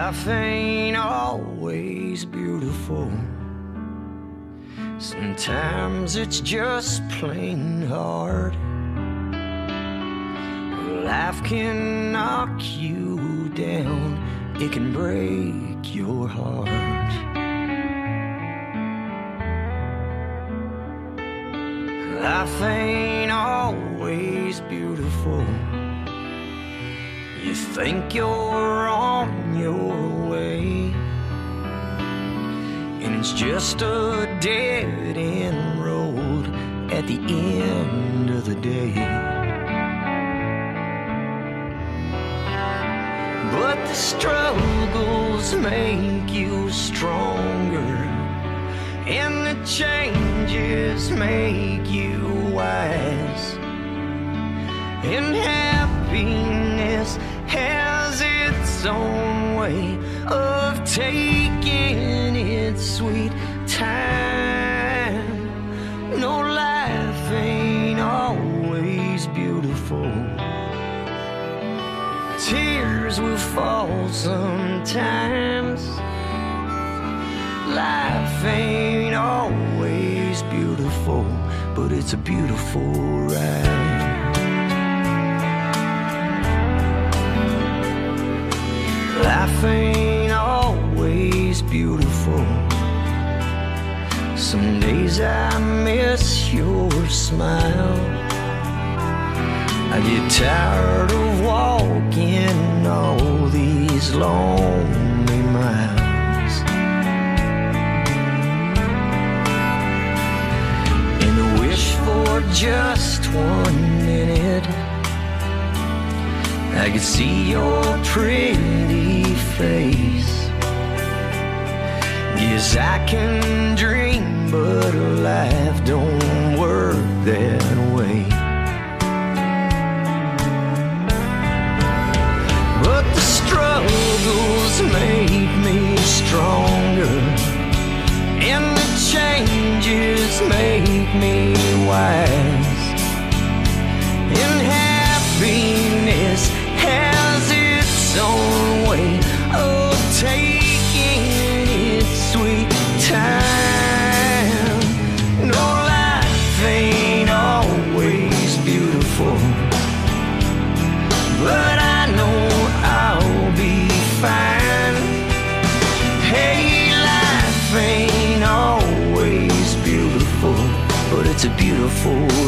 Life ain't always beautiful. Sometimes it's just plain hard. Life can knock you down, it can break your heart. Life ain't always beautiful. You think you're on your way, and it's just a dead-end road at the end of the day. But the struggles make you stronger, and the changes make you wise. And happiness has its own way of taking its sweet time. No, life ain't always beautiful. Tears will fall sometimes. Life ain't always beautiful, but it's a beautiful ride. Life ain't always beautiful. Some days I miss your smile. I get tired of walking all these lonely miles, and I wish for just 1 minute I could see your pretty face. Yes, I can dream, but life don't work that way. But the struggles make me stronger, and the changes make me wise. And happiness has its own way of taking its sweet time. No, life ain't always beautiful, but I know I'll be fine. Hey, life ain't always beautiful, but it's a beautiful